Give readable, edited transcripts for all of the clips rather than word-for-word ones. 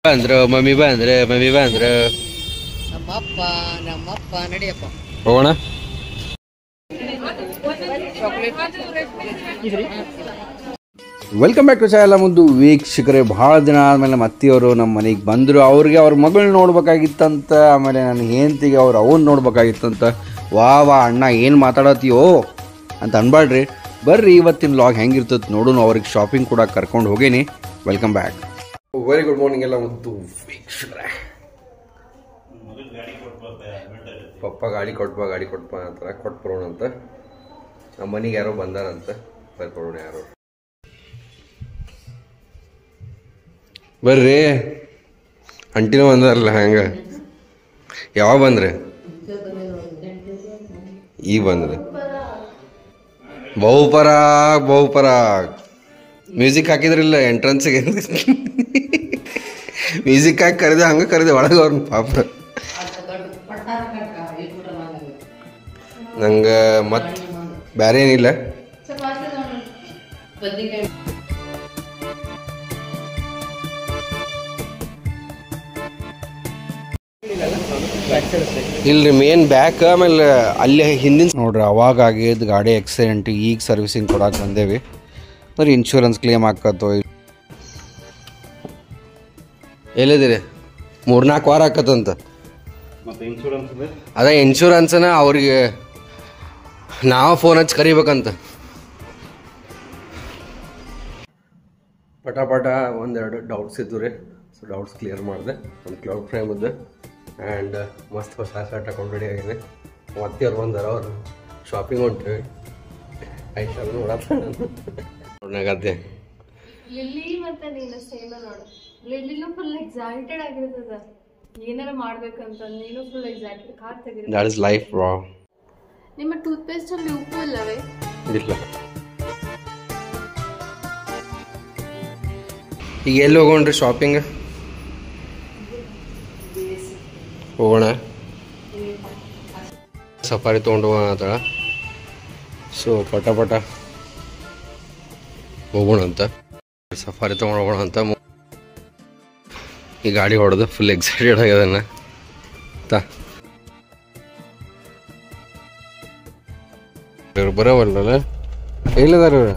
ಬಂದ್ರು ಮಮ್ಮಿ ಬಂದ್ರು ನಮ್ಮಪ್ಪ ನಡಿಯಪ್ಪ ಹೋಗೋಣ. Welcome back to channel. ಮುಂದು ವೀಕ್ಷಕರೇ, ಭಾಳ ದಿನ ಆದಮೇಲೆ ನಮ್ಮ ಅತ್ತಿಯವರು ನಮ್ಮ ಮನೆಗೆ ಬಂದರು. ಅವ್ರಿಗೆ ಅವ್ರ ಮಗಳು ನೋಡ್ಬೇಕಾಗಿತ್ತಂತ, ಆಮೇಲೆ ನನ್ನ ಹೆಂಡತಿಗೆ ಅವನ್ನ ನೋಡ್ಬೇಕಾಗಿತ್ತಂತ. ವಾ ಅಣ್ಣ ಏನು ಮಾತಾಡತ್ತೀಯೋ ಅಂತ ಅನ್ಬಾಡ್ರಿ. ಬರ್ರಿ ಇವತ್ತಿನ ಲಾಗ್ ಹೆಂಗಿರ್ತದೆ ನೋಡೋಣ. ಅವ್ರಿಗೆ ಶಾಪಿಂಗ್ ಕೂಡ ಕರ್ಕೊಂಡು ಹೋಗೇನಿ. Welcome back. Very good morning ಎಲ್ಲ ಒಂದು ವೀಕ್ಷಕರೇ. ಪಪ್ಪ ಗಾಡಿ ಕೊಟ್ಬಾ ಅಂತಾರೆ. ಕೊಟ್ಬರೋಣ ಅಂತ. ನಮ್ಮ ಮನೆಗೆ ಯಾರೋ ಬಂದಾರಂತ, ಬರ್ಕೊಡೋಣ ಯಾರೋ. ಬರ್ರಿ, ಅಂಟಿನೂ ಬಂದಾರಲ್ಲ. ಹಂಗೆ ಯಾವಾಗ ಬಂದ್ರೆ? ಈಗ ಬಂದ್ರೆ ಬಹುಪರಾಗ್ ಮ್ಯೂಸಿಕ್ ಹಾಕಿದ್ರಿಲ್ಲ ಎಂಟ್ರನ್ಸ್ಗೆ. ಮ್ಯೂಸಿಕ್ ಹಾಕಿ ಕರೆದೆ, ಹಂಗೆ ಕರೆದೆ ಒಳಗೆ ಅವ್ರನ್ನ. ಪಾಪ ನಂಗೆ ಮತ್ತೆ ಬೇರೆ ಏನಿಲ್ಲ. ಇಲ್ರಿ ಮೇನ್ ಬ್ಯಾಕ್, ಆಮೇಲೆ ಅಲ್ಲಿ ಹಿಂದಿನ ನೋಡ್ರಿ ಅವಾಗ ಆಗಿದ್ದು ಗಾಡಿ ಆಕ್ಸಿಡೆಂಟ್. ಈಗ ಸರ್ವಿಸಿಂಗ್ ಕೊಡಕ್ಕೆ ಬಂದೇವಿ. ಅಂದ್ರೆ ಇನ್ಶೂರೆನ್ಸ್ ಕ್ಲೇಮ್ ಹಾಕತ್ತೋ ಎಲ್ಲಿದ್ದೀರಿ? 3-4 ವಾರ ಹಾಕತ್ತಂತ. ಅದೇ ಇನ್ಶೂರೆನ್ಸ್ನ ಅವ್ರಿಗೆ ನಾವು ಫೋನ್ ಹಚ್ಚಿ ಕರಿಬೇಕಂತ. ಪಟ ಒಂದೆರಡು ಡೌಟ್ಸ್ ಇದ್ದು ರೀ. ಸೊ ಡೌಟ್ಸ್ ಕ್ಲಿಯರ್ ಮಾಡಿದೆ. ಒಂದು ಕ್ಲೌಡ್ ಫ್ರೇಮ್ ಇದ್ದೆ ಆ್ಯಂಡ್ ಮಸ್ತ್ ಹೊಸ ಶರ್ಟ್ ಹಾಕೊಂಡು ರೆಡಿ ಆಗಿದೆ. ಮತ್ತೆ ಅವ್ರು ಬಂದಾರ, ಅವ್ರು ಶಾಪಿಂಗ್ ಹೊಂಟಿವಿ. ಆಯ್ತು ನೋಡತ್ತೆ ಲಿಲ್ಲಿ ಮತ್ತೆ ನೀನು ಸೇಮ ನೋಡು. ಲಿಲ್ಲಿನೂ ಫುಲ್ ಎಕ್ಸೈಟೆಡ್ ಆಗಿರ್ತದ ಏನಾರ ಮಾಡ್ಬೇಕಂತ. ನೀನು ಫುಲ್ ಎಕ್ಸೈಟೆಡ್. ಕಾರ್ ತೆಗಿರಿ. That is life bro. ನಿಮ್ಮ ಟೂತ್ ಪೇಸ್ಟ್ ಅಲ್ಲಿ ಉಪ್ಪು ಇಲ್ಲವೇ? ಇಲ್ಲ. ಈಗ ಎಲ್ಲಿ ಹೋಗೋಣ್ರಿ ಶಾಪಿಂಗ್? ಹೋಗೋಣ. ಸಫಾರಿ ತೊಗೊಂಡು ಹೋಗೋಣ ಅಂತಳ. ಸೊ ಪಟ ಹೋಗೋಣ ಅಂತ. ಸಫಾರಿ ತೊಗೊಂಡು ಹೋಗೋಣ ಅಂತ ಈ ಗಾಡಿ ಹೊಡೆದು ಫುಲ್ ಎಕ್ಸೈಟೆಡ್ ಆಗ್ಯದನ್ನ. ಇವ್ರು ಬರೋವಲ್ಲ, ಎಲ್ಲಿದಾರ ಇವ್ರು?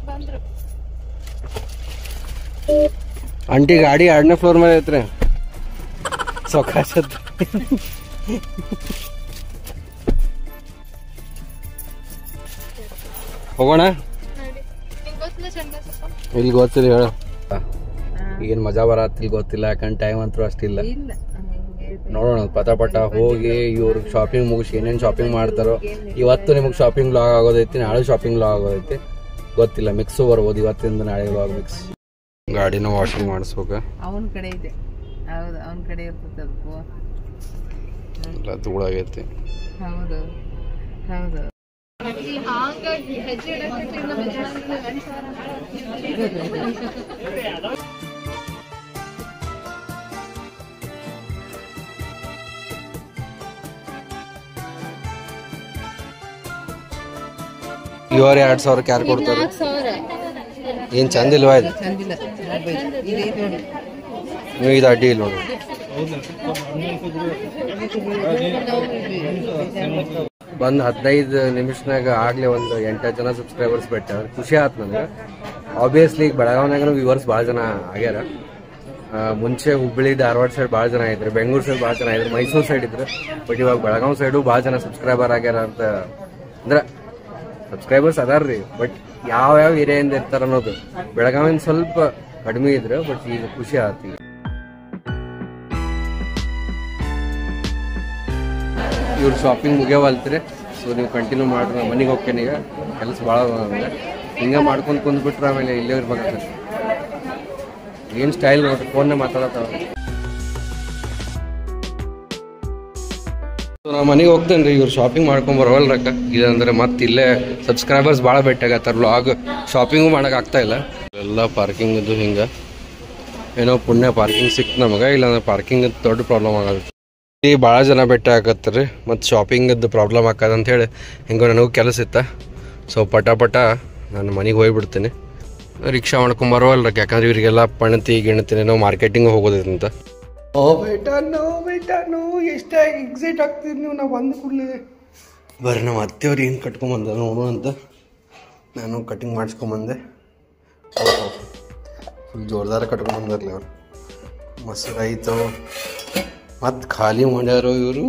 ಆಂಟಿ ಗಾಡಿ 2ನೇ ಫ್ಲೋರ್ ಮೇಲೆ ಐತ್ರಿ. ಸೊಕಾಶ ಹೋಗೋಣ. ಇಲ್ಲಿ ಗೊತ್ತಿಲ್ಲ ಹೇಳು. ಏನು ಮಜಾ ಬರತ್ತಿಲ್ಲ ಗೊತ್ತಿಲ್ಲ, ಯಾಕಂದ್ರೆ ಟೈಮ್ ಅಂತೂ ಅಷ್ಟಿಲ್ಲ. ನೋಡೋಣ ಪಟ ಹೋಗಿ ಇವ್ರಿಗೆ ಶಾಪಿಂಗ್ ಮುಗಿಸಿ ಏನೇನು ಶಾಪಿಂಗ್ ಮಾಡ್ತಾರೋ. ಇವತ್ತು ನಿಮಗೆ ಶಾಪಿಂಗ್ ಲಾಗ್ ಆಗೋದೈತಿ, ನಾಳೆ ಶಾಪಿಂಗ್ ಲಾಗ್ ಆಗೋದೈತಿ ಗೊತ್ತಿಲ್ಲ. ಮಿಕ್ಸು ಬರ್ಬೋದು ಇವತ್ತಿಂದ ನಾಳೆ ಲಾಗ್ ಮಿಕ್ಸ್. ಗಾಡಿನ ವಾಷಿಂಗ್ ಮಾಡಿಸ್ಬೇಕು. ಅವನ ಕಡೆ ಇದೆ. ಹೌದು, ಅವನ ಕಡೆ ಇರ್ತದೆ. ಎಲ್ಲ ಧೂಳಾಗೈತಿ. ಹೌದು. ಇವರು 2,000 ಯಾರು ಕೊಡ್ತಾರೆ? ಏನ್ ಚಂದ ಇಲ್ವಾ ಇದು? ನೀವು ಇದು ಅಡ್ಡಿ ಇಲ್ಲ ನೋಡಿ. ಬಂದು 15 ನಿಮಿಷನಾಗ ಆಗ್ಲೇ ಒಂದು 8 ಜನ ಸಬ್ಸ್ಕ್ರೈಬರ್ಸ್ ಬಿಟ್ಟ. ಖುಷಿ ಆಯ್ತು ನನಗೆ. ಆಬ್ವಿಯಸ್ಲಿ ಈಗ ಬೆಳಗಾವಿನಾಗ ವ್ಯೂವರ್ಸ್ ಭಾಳ ಜನ ಆಗ್ಯಾರ. ಮುಂಚೆ ಹುಬ್ಬಳ್ಳಿ ಧಾರವಾಡ ಸೈಡ್ ಭಾಳ ಜನ ಇದ್ರು, ಬೆಂಗಳೂರು ಸೈಡ್ ಭಾಳ ಜನ ಇದ್ರು, ಮೈಸೂರು ಸೈಡ್ ಇದ್ರು. ಬಟ್ ಇವಾಗ ಬೆಳಗಾವಿ ಸೈಡು ಭಾಳ ಜನ ಸಬ್ಸ್ಕ್ರೈಬರ್ ಆಗ್ಯಾರ ಅಂತ. ಅಂದ್ರೆ ಸಬ್ಸ್ಕ್ರೈಬರ್ಸ್ ಅದಾರ್ರಿ, ಬಟ್ ಯಾವ ಏರಿಯಾದಿಂದ ಇರ್ತಾರ ಅನ್ನೋದು ಬೆಳಗಾವಿನ ಸ್ವಲ್ಪ ಕಡಿಮೆ ಇದ್ರು. ಬಟ್ ಈಗ ಖುಷಿ ಆಯ್ತು. ಇವ್ರು ಶಾಪಿಂಗ್ ಮುಗಿಯವಲ್ತ್ರಿ. ಸೊ ನೀವು ಕಂಟಿನ್ಯೂ ಮಾಡ್ರಿ. ಮನೆಗೆ ಹೋಗ್ತೇನೆ. ಈಗ ಕೆಲಸ ಭಾಳ ಅಂದ್ರೆ ಹಿಂಗೆ ಮಾಡ್ಕೊಂಡು ಕುಂದ್ಬಿಟ್ರೆ ಆಮೇಲೆ ಇಲ್ಲೇ ಇರ್ಬೇಕಾಗ್ತದೆ. ಏನು ಸ್ಟೈಲ್ ನೋಡ್ರಿ, ಫೋನ್ನೇ ಮಾತಾಡತ್ತಾವ. ನಾ ಮನೆಗೆ ಹೋಗ್ತೇನೆ ರೀ. ಇವ್ರು ಶಾಪಿಂಗ್ ಮಾಡ್ಕೊಂಡು ಬರೋವಲ್ರಕ್ಕ. ಇದಂದ್ರೆ ಮತ್ತೆ ಇಲ್ಲೇ ಸಬ್ಸ್ಕ್ರೈಬರ್ಸ್ ಭಾಳ ಭೇಟಿಯಾಗತ್ತಾರ. ಲಾಗ್ ಶಾಪಿಂಗು ಮಾಡೋಕೆ ಆಗ್ತಾ ಇಲ್ಲ. ಎಲ್ಲ ಪಾರ್ಕಿಂಗ್ ಇದು ಹಿಂಗೆ ಏನೋ ಪುಣ್ಯ ಪಾರ್ಕಿಂಗ್ ಸಿಕ್ತು ನಮಗೆ. ಇಲ್ಲಾಂದ್ರೆ ಪಾರ್ಕಿಂಗ್ ದೊಡ್ಡ ಪ್ರಾಬ್ಲಮ್ ಆಗುತ್ತೆ. ಇಲ್ಲಿ ಭಾಳ ಜನ ಭೇಟಿ ಆಗತ್ತಾರೆ. ಮತ್ತು ಶಾಪಿಂಗದ್ದು ಪ್ರಾಬ್ಲಮ್ ಆಕದಂತ ಹೇಳಿ ಹೆಂಗೋ ನನಗೂ ಕೆಲಸ ಇತ್ತ. ಸೊ ಪಟ ನಾನು ಮನೆಗೆ ಹೋಗ್ಬಿಡ್ತೀನಿ. ರಿಕ್ಷಾ ಮಾಡ್ಕೊಂಡ್ ಬರೋವಲ್ರಕ್ಕೆ, ಯಾಕಂದ್ರೆ ಇವರಿಗೆಲ್ಲ ಪಣತಿ ಗಿಣತಿ ನಾವು ಮಾರ್ಕೆಟಿಂಗ್ ಹೋಗೋದಂತ. ಓ ಬೇಟಾ ನೋ ಎಷ್ಟಾಗಿ ಎಕ್ಸೈಟ್ ಆಗ್ತಿದ್ ನೀವು. ನಾವು ಬಂದು ಕೂಡಲೇ ಬರ್ರಿ ನಮ್ಮ ಅತ್ತೆಯವ್ರು ಏನು ಕಟ್ಕೊಂಬಂದ ನೋಡು ಅಂತ ನಾನು ಕಟಿಂಗ್ ಮಾಡಿಸ್ಕೊಂಬಂದೆ. ಫುಲ್ ಜೋರ್ದಾರ ಕಟ್ಕೊಂಬಂದಾರಲ್ಲ ಅವ್ರು. ಮೊಸರು ಆಯಿತು ಮತ್ತು ಖಾಲಿ ಮಾಡ್ಯಾರೋ ಇವರು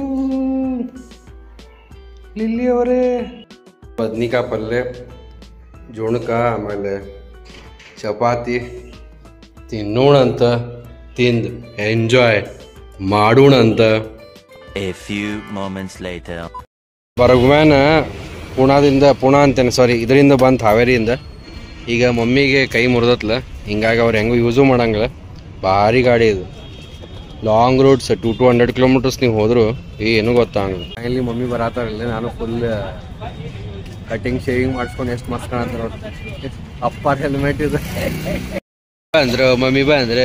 ಲಿಲ್ಲಿ ಅವರೇ. ಬದ್ನಿಕಾಯಿ ಪಲ್ಯ, ಜೋಣಕ, ಆಮೇಲೆ ಚಪಾತಿ ತಿನ್ನೋಣಂತ, ತಿಂದು ಎಂಜಾಯ್ ಮಾಡೋಣಂತ. A few moments later. ಬರಗುಮ್ಯಾನ ಪುಣಾ ಅಂತೇನೆ, ಸಾರಿ ಇದರಿಂದ ಬಂತು ಹಾವೇರಿಯಿಂದ. ಈಗ ಮಮ್ಮಿಗೆ ಕೈ ಮುರಿದತ್ಲ, ಹಿಂಗಾಗಿ ಅವ್ರು ಹೆಂಗೂ ಯೂಸು ಮಾಡಂಗಿಲ್ಲ. ಭಾರಿ ಗಾಡಿ ಇದು, ಲಾಂಗ್ ರೂಟ್ಸ್ 200 ಕಿಲೋಮೀಟರ್ಸ್ ನೀವು ಹೋದ್ರು ಏನೂ ಗೊತ್ತಾಗಂಗಿಲ್ಲ. ಇಲ್ಲಿ ಮಮ್ಮಿ ಬರತ್ತಾರಿಲ್ಲ, ನಾನು ಫುಲ್ ಕಟಿಂಗ್ ಶೇವಿಂಗ್ ಮಾಡಿಸ್ಕೊಂಡು ಎಷ್ಟು ಮಸ್ತ್ ಕಾಣತ್ತ ನೋಡಿ. ಅಪ್ಪಾರ ಹೆಲ್ಮೆಟ್ ಇದು ಮಮ್ಮಿ ಬಂದ್ರೆ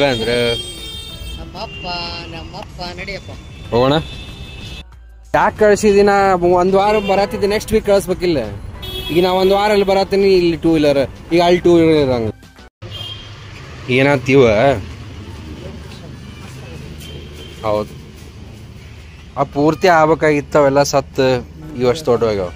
ನಮ್ಮಪ್ಪ ನಡಿಯಪ್ಪ ಹೋಗೋಣ. ಯಾಕೆ ಕಳಿಸಿದಿನ ಒಂದು ವಾರ ಬರತ್ತಿದ್ದೆ, ನೆಕ್ಸ್ಟ್ ವೀಕ್ ಕಳಿಸ್ಬೇಕಿಲ್ಲ. ಈಗ ನಾ ಒಂದು ವಾರ ಅಲ್ಲಿ ಬರತ್ತೀನಿ, ಇಲ್ಲಿ 2 ವೀಲರ್, ಈಗ ಅಲ್ಲಿ 2 ವೀಲರ್ ಇರಂಗ ಏನಾಗ್ತೀವ. ಹೌದು, ಆ ಪೂರ್ತಿ ಆಗ್ಬೇಕಾಗಿತ್ತವೆಲ್ಲ ಸತ್ತು ಇವಷ್ಟು ದೊಡ್ಡವಾಗ್ಯಾವ.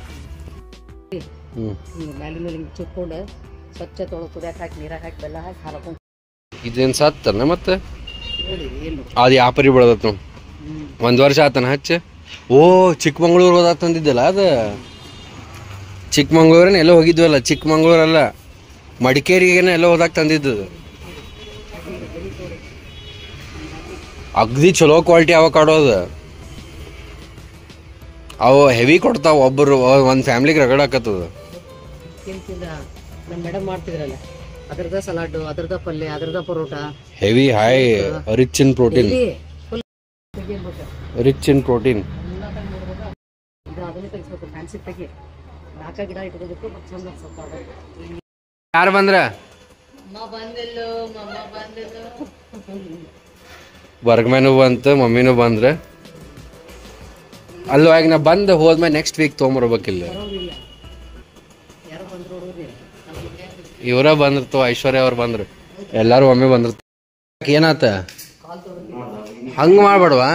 ಚಿಕ್ಕೊಂಡು ಸ್ವಚ್ಛ ತೊಳೆದು ಕುದಿಯಕ್ಕೆ ಹಾಕಿ ನೀರಾಗ ಹಾಕಿ ಬೆಲ್ಲ ಹಾಕಿ ಹಾಲಕೊಂಡು ಇದೇನು ಸತ್ತನ ಮತ್ತೆ ಅದು ಯಾಪರಿ ಬೆಳೆದತ್ ನಾವು 1 ವರ್ಷ ಆತನ ಹಚ್ಚ. ಓ ಚಿಕ್ಕಮಂಗ್ಳೂರು ಹೋದಾಗ ತಂದಿದ್ದಲ್ಲ ಅದು. ಚಿಕ್ಕಮಂಗ್ಳೂರನ್ನ ಎಲ್ಲೋ ಹೋಗಿದ್ವಲ್ಲ, ಚಿಕ್ಕಮಂಗ್ಳೂರಲ್ಲ ಮಡಿಕೇರಿಗೇನ ಎಲ್ಲೋ ಹೋದಾಗ ತಂದಿದ್ದು. ಅಗ್ದಿ ಚಲೋ ಕ್ವಾಲಿಟಿ ಅವ ಕಾಡೋದು. ಅವು ಹೆವಿ ಕೊಡ್ತಾವ, ಒಬ್ಬರು ಒಂದು ಫ್ಯಾಮ್ಲಿಗೆ ರಗಡ್ ಹಾಕತ್ತದ. ನಮ್ಮ ಮೇಡಮ್ ಮಾಡ್ತಿದ್ರಲ್ಲ, ಅದ್ರದ ಸಲಾಡು, ಅದ್ರದ ಪಲ್ಯ, ಅದ್ರದ paratha, heavy high rich in protein. Rich in protein. ಅದನ್ನೇ ತೆಗಿಸ್ಬೇಕು, ಫ್ಯಾನ್ಸಿ ತೆಗಿ 4 ಗಿಡ ಇಟ್ಕೋಬೇಕು. ಯಾರು ಬಂದ್ರ? ಬರ್ಗ್ಮ್ಯಾನು ಬಂತು, ಮಮ್ಮಿನೂ ಬಂದ್ರೆ. ಅಲ್ಲೋ ಈಗ ನಾ ಬಂದು ಹೋದ್ಮೇಲೆ ನೆಕ್ಸ್ಟ್ ವೀಕ್ ತೊಗೊಂಬರ್ಬೇಕಿಲ್ಲ. ಇವರ ಬಂದಿರ್ತವ, ಐಶ್ವರ್ಯ ಅವ್ರು ಬಂದ್ರು, ಎಲ್ಲಾರು ಒಮ್ಮೆ ಬಂದಿರ್ತ. ಏನಾತ ಹಂಗ ಮಾಡ್ಬೇಡವಾ,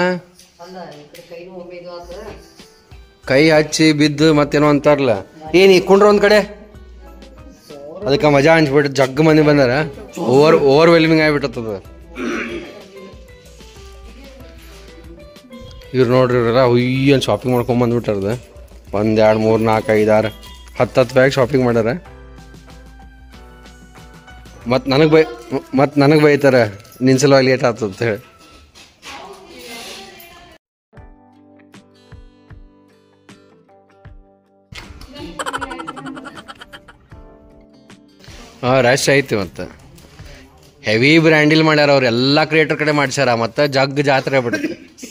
ಕೈ ಹಚ್ಚಿ ಬಿದ್ದು ಮತ್ತೇನೋ ಅಂತಾರಲ್ಲ. ಏನ್ ಇಕ್ಕೊಂಡ್ರ ಒಂದ್ ಕಡೆ, ಅದಕ್ಕೆ ಮಜಾ ಅನ್ಸ್ಬಿಟ್ಟು ಜಗ್ ಮಂದಿ ಬಂದಾರ. ಓವರ್ ವೆಲ್ಮಿಂಗ್ ಆಗಿಬಿಟ್ಟದ. ಇವ್ರು ನೋಡ್ರಿ, ಇವ್ರ ಹುಯ್ಯನ್ ಶಾಪಿಂಗ್ ಮಾಡ್ಕೊಂಡ್ ಬಂದ್ಬಿಟ್ಟಾರದ. 1 2 3 4 5 6 10 ಬ್ಯಾಗ್ ಶಾಪಿಂಗ್ ಮಾಡ್ಯಾರ. ಮತ್ ನನಗ್ ಬೈತಾರ, ನಿನ್ ಸಲುವಾಗಿ ಲೇಟ್ ಆತಂತ ಹೇಳಿ. ರಶ್ ಐತಿ. ಮತ್ತೆ ಹೆವಿ ಬ್ರ್ಯಾಂಡಿಲ್ ಮಾಡ್ಯಾರ ಅವ್ರು, ಎಲ್ಲಾ ಕ್ರಿಯೇಟರ್ ಕಡೆ ಮಾಡ್ಸ್ಯಾರ. ಮತ್ತೆ ಜಗ್ ಜಾತ್ರೆ ಬಿಡುತ್ತೆ.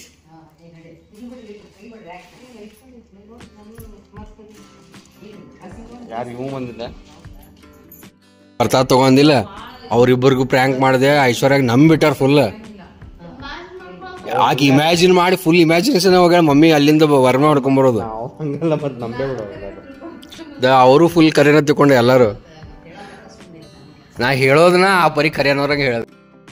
ಯಾರು ಇವ್ ಬಂದಿದ್ದ ಅರ್ಥ ತಗೊಂಡಿಲ್ಲ. ಅವ್ರಿಬ್ಬರಿಗೂ ಪ್ರ್ಯಾಂಕ್ ಮಾಡಿದೆ. ಐಶ್ವರ್ಯಾಗ ನಂಬಿಟ್ಟಾರ ಫುಲ್. ಆಕೆ ಇಮ್ಯಾಜಿನ್ ಮಾಡಿ ಫುಲ್ ಇಮ್ಯಾಜಿನೇಷನ್ ಹೋಗ್ಯಾಳ. ಮಮ್ಮಿ ಅಲ್ಲಿಂದ ವರ್ಮ ಹೊಡ್ಕೊಂಬರೋದು. ಅವರು ಫುಲ್ ಕರೆನ ತಿಳ್ಕೊಂಡು ಎಲ್ಲಾರು. ನಾ ಹೇಳೋದನ್ನ ಆ ಪರಿ ಕರೆಯನವ್ರಾಗ ಹೇಳೋದು.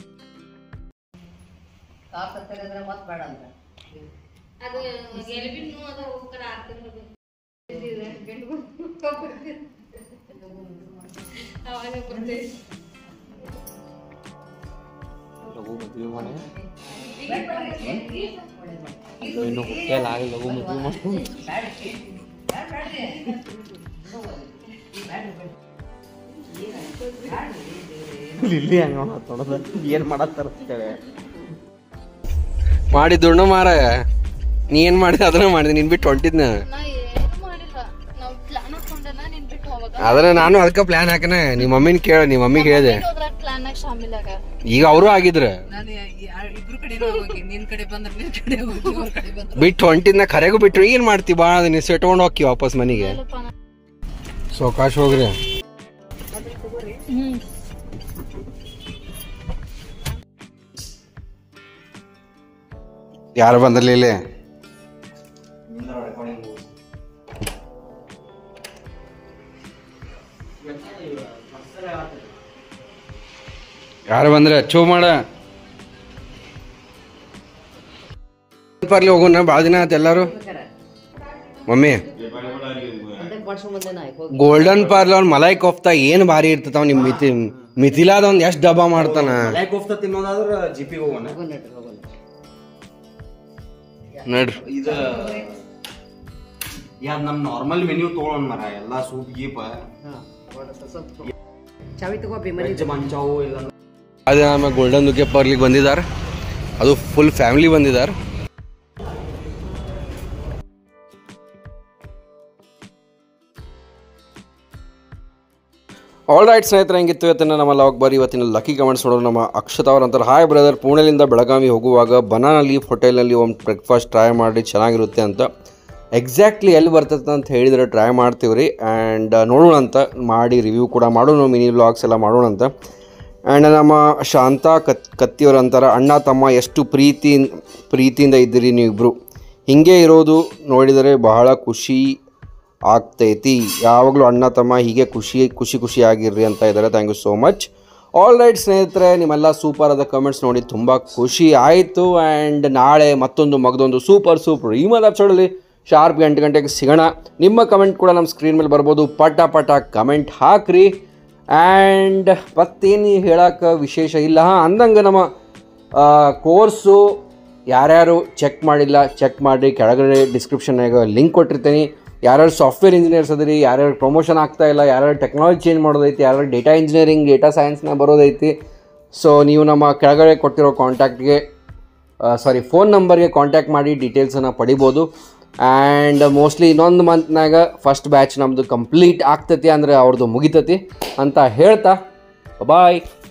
ಏನ್ ಮಾಡತ್ತಾರ ಮಾಡಿದ್ದುಣ್ಣು ಮಾರ. ನೀ ಏನ್ ಮಾಡಿದ ಅದನ್ನ ಮಾಡಿದೆ. ನೀನ್ ಬಿಟ್ಟು ಹೊಂಟಿದ್ನ ಅದನ್ನ. ನಾನು ಅದಕ್ಕೆ ಪ್ಲಾನ್ ಹಾಕನ. ನಿಮ್ಮ ಮಮ್ಮಿನ ಕೇಳ, ನಿಮ್ಮ ಮಮ್ಮಿಗೆ ಹೇಳಿದೆ. ಈಗ ಅವರು ಆಗಿದ್ರ ಬಿಟ್ಟು ಹೊಂಟಿದ್ನ. ಕರೆಗೂ ಬಿಟ್ರು ಏನ್ ಮಾಡ್ತಿ, ಬಾಳ ನೀನ್ ಸೆಟ್ಕೊಂಡ್ ಹೋಗಿ ವಾಪಸ್ ಮನೆಗೆ. ಸೌಕಾಶ್ ಹೋಗ್ರಿ. ಯಾರು ಬಂದ್ರಲ್ಲ ಇಲ್ಲಿ? ಯಾರು ಬಂದ್ರೆ ಚೂ ಮಾಡ ಪಾರ್ಲಿ ಹೋಗೋಣ ಭಾಳ ದಿನ ಆಯ್ತು ಎಲ್ಲರೂ ಮಮ್ಮಿ ಗೋಲ್ಡನ್ ಪಾರ್ಲಿ ಅವ್ನ ಮಲೈ ಕೋಫ್ತಾ ಏನ್ ಭಾರಿ ಇರ್ತದ ನಿಮ್ ಮಿಥಿಲಾದ ಒಂದ್ ಎಷ್ಟ್ ಡಬ್ಬಾ ಮಾಡ್ತಾನ ಕೋಫ್ತಾ ತಿನ್ನೋದಾದ್ರ ಜಿಪಿ ಹೋಗೋಣ ನಡ್ರಿ ಇದು ಯಾ ನಮ್ ನಾರ್ಮಲ್ ಮೆನ್ಯೂ ತಗೊಳ್ಳೋಣ ಮರ ಎಲ್ಲಾ ಸೂಪ್ ಗೀಪ ಚಾವಿ ತಗೋ ವೆಜ್ ಮಂಚಾವು ಇಲ್ಲ ಅದೇ ಆಮೇಲೆ ಗೋಲ್ಡನ್ ದುಕ್ಕೆ ಪಾರ್ಲಿಗೆ ಬಂದಿದ್ದಾರೆ ಅದು ಫುಲ್ ಫ್ಯಾಮಿಲಿ ಬಂದಿದ್ದಾರೆ ಆಲ್ ರೈಟ್ ಸ್ನೇಹಿತರೆ, ಹೆಂಗಿತ್ತು ಇವತ್ತಿನ ನಮ್ಮ ಲಾಗ್ ಬಾರಿ ಇವತ್ತಿನ ಲಕ್ಕಿ ಕಮೆಂಟ್ಸ್ ನೋಡೋರು. ನಮ್ಮ ಅಕ್ಷತಾ ಅವ್ರ ಅಂತಾರೆ, ಹಾಯ್ ಬ್ರದರ್, ಪುಣೆಲಿಂದ ಬೆಳಗಾವಿ ಹೋಗುವಾಗ ಬನಾನಾ ಲೀಫ್ ಹೋಟೆಲಲ್ಲಿ ಒಂದು ಬ್ರೇಕ್ಫಾಸ್ಟ್ ಟ್ರೈ ಮಾಡಿ ಚೆನ್ನಾಗಿರುತ್ತೆ ಅಂತ. ಎಕ್ಸಾಕ್ಟ್ಲಿ ಎಲ್ಲಿ ಬರ್ತದೆ ಅಂತ ಹೇಳಿದರೆ ಟ್ರೈ ಮಾಡ್ತೀವಿ ರೀ. ಆ್ಯಂಡ್ ನೋಡೋಣ ಅಂತ ಮಾಡಿ ರಿವ್ಯೂ ಕೂಡ ಮಾಡೋಣ, ಮಿನಿ ವ್ಲಾಗ್ಸ್ ಎಲ್ಲ ಮಾಡೋಣ ಅಂತ. ಆ್ಯಂಡ್ ನಮ್ಮ ಶಾಂತಾ ಕತ್ತಿಯವ್ರು ಅಂತಾರೆ, ಅಣ್ಣ ತಮ್ಮ ಎಷ್ಟು ಪ್ರೀತಿಯಿಂದ ಇದ್ದೀರಿ ನೀವಿಬ್ಬರು, ಹೀಗೆ ಇರೋದು ನೋಡಿದರೆ ಬಹಳ ಖುಷಿ ಆಗ್ತೈತಿ, ಯಾವಾಗಲೂ ಅಣ್ಣ ತಮ್ಮ ಹೀಗೆ ಖುಷಿಯಾಗಿರ್ರಿ ಅಂತ ಇದ್ದಾರೆ. Thank you so much. All right ಸ್ನೇಹಿತರೆ, ನಿಮ್ಮೆಲ್ಲ ಸೂಪರ್ ಆದ ಕಮೆಂಟ್ಸ್ ನೋಡಿ ತುಂಬ ಖುಷಿ ಆಯಿತು. ಆ್ಯಂಡ್ ನಾಳೆ ಮಗದೊಂದು ಸೂಪರ್ ಈಮೇಲ್ ಎಪಿಸೋಡಲ್ಲಿ ಶಾರ್ಪ್ 8 ಗಂಟೆಗೆ ಸಿಗೋಣ. ನಿಮ್ಮ ಕಮೆಂಟ್ ಕೂಡ ನಮ್ಮ ಸ್ಕ್ರೀನ್ ಮೇಲೆ ಬರ್ಬೋದು, ಪಟ ಕಮೆಂಟ್ ಹಾಕ್ರಿ. ಆ್ಯಂಡ್ ಮತ್ತೇನು ಹೇಳೋಕೆ ವಿಶೇಷ ಇಲ್ಲ. ಅಂದಂಗೆ ನಮ್ಮ ಕೋರ್ಸು ಯಾರ್ಯಾರು ಚೆಕ್ ಮಾಡಿಲ್ಲ ಚೆಕ್ ಮಾಡಿರಿ, ಕೆಳಗಡೆ ಡಿಸ್ಕ್ರಿಪ್ಷನ್ನಾಗ ಲಿಂಕ್ ಕೊಟ್ಟಿರ್ತೀನಿ. ಯಾರ್ಯಾರು ಸಾಫ್ಟ್ವೇರ್ ಇಂಜಿನಿಯರ್ಸ್ ಅದರಿ, ಯಾರ್ಯಾರು ಪ್ರಮೋಷನ್ ಆಗ್ತಾಯಿಲ್ಲ, ಯಾರ್ಯಾರು ಟೆಕ್ನಾಲಜಿ ಚೇಂಜ್ ಮಾಡೋದೈತಿ, ಯಾರ್ಯಾರು ಡೇಟಾ ಇಂಜಿನಿಯರಿಂಗ್ ಡೇಟಾ ಸೈನ್ಸ್ನ ಬರೋದೈತಿ. ಸೊ ನೀವು ನಮ್ಮ ಕೆಳಗಡೆ ಕೊಟ್ಟಿರೋ ಫೋನ್ ನಂಬರ್ಗೆ ಕಾಂಟ್ಯಾಕ್ಟ್ ಮಾಡಿ ಡೀಟೇಲ್ಸನ್ನು ಪಡಿಬೋದು. ಆ್ಯಂಡ್ ಮೋಸ್ಟ್ಲಿ ಇನ್ನೊಂದು ಮಂತ್ನಾಗ ಫಸ್ಟ್ ಬ್ಯಾಚ್ ನಮ್ಮದು ಕಂಪ್ಲೀಟ್ ಆಗ್ತೈತಿ, ಅಂದರೆ ಅವ್ರದ್ದು ಮುಗಿತೈತಿ ಅಂತ ಹೇಳ್ತಾ ಬಾಯ್.